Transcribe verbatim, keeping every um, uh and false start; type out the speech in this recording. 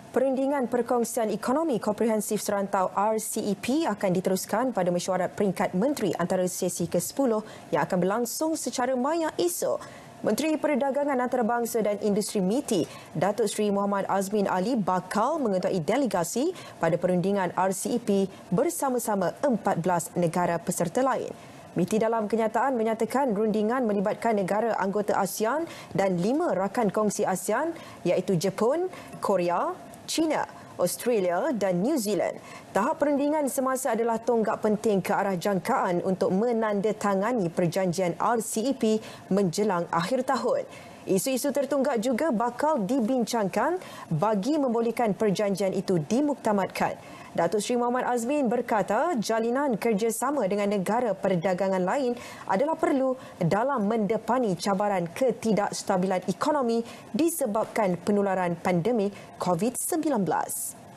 Perundingan Perkongsian Ekonomi Komprehensif Serantau R C E P akan diteruskan pada mesyuarat peringkat menteri antara sesi ke sepuluh yang akan berlangsung secara maya esok. Menteri Perdagangan Antarabangsa dan Industri M I T I, Datuk Seri Muhammad Azmin Ali bakal mengetuai delegasi pada perundingan R C E P bersama-sama empat belas negara peserta lain. M I T I dalam kenyataan menyatakan rundingan melibatkan negara anggota ASEAN dan lima rakan kongsi ASEAN iaitu Jepun, Korea, China, Australia dan New Zealand. Tahap perundingan semasa adalah tonggak penting ke arah jangkaan untuk menandatangani perjanjian R C E P menjelang akhir tahun. Isu-isu tertunggak juga bakal dibincangkan bagi membolehkan perjanjian itu dimuktamadkan. Datuk Seri Muhammad Azmin berkata jalinan kerjasama dengan negara perdagangan lain adalah perlu dalam mendepani cabaran ketidakstabilan ekonomi disebabkan penularan pandemik COVID sembilan belas.